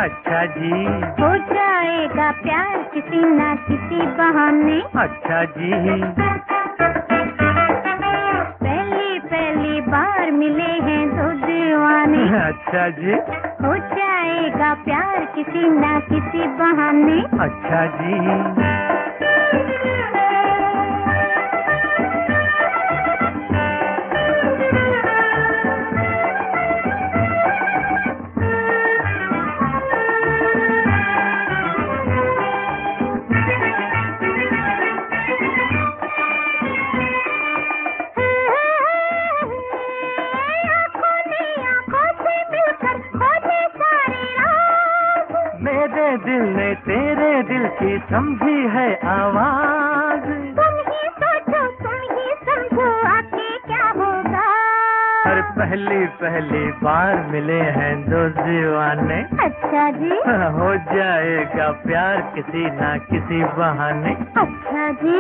अच्छा जी। हो जाएगा प्यार किसी ना किसी बहाने। अच्छा जी। पहली पहली बार मिले हैं दो दीवाने। अच्छा जी। हो जाएगा प्यार किसी ना किसी बहाने। अच्छा जी। मेरे दिल ने तेरे दिल की समझी है आवाज। तुम ही सोचो तुम ही समझो आगे क्या होगा। हर पहली पहली बार मिले हैं दो दीवाने। अच्छा जी। हो जाएगा प्यार किसी ना किसी बहाने। अच्छा जी।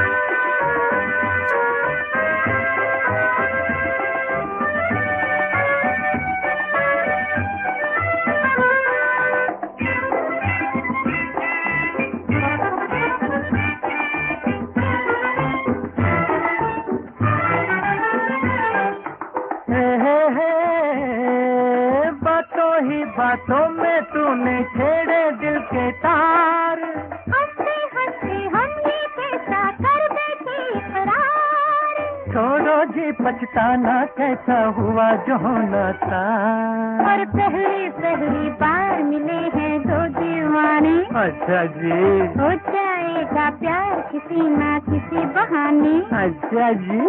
बातों ही बातों में तूने छेड़े दिल के तार। हंसते हंसते हम ये कैसा कर बैठे इकरार। छोड़ो जी पछताना कैसा हुआ जो होना था। और पहली पहली बार मिले हैं दो दीवाने। अच्छा जी। हो जाएगा प्यार किसी ना किसी बहाने। अच्छा जी।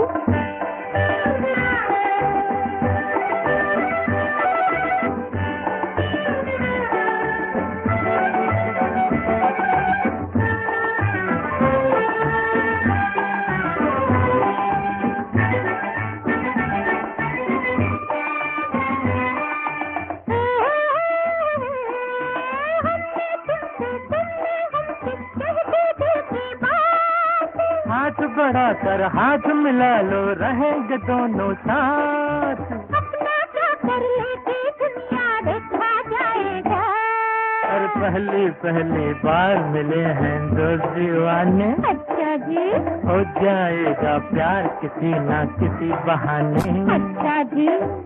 हाथ बढ़ा कर हाथ मिला लो रहेंगे दोनों साथ। अपना क्या कर लेके दुनिया देखा जाएगा। और पहली पहली बार मिले हैं दो दीवाने। अच्छा जी। हो जाएगा प्यार किसी ना किसी बहाने। अच्छा जी।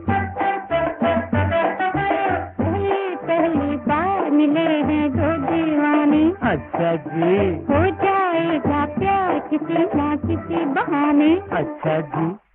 पहली पहली बार मिले हैं दो दीवाने। अच्छा जी। हो जाएगा प्यार किसी ना किसी बहाने। अच्छा जी।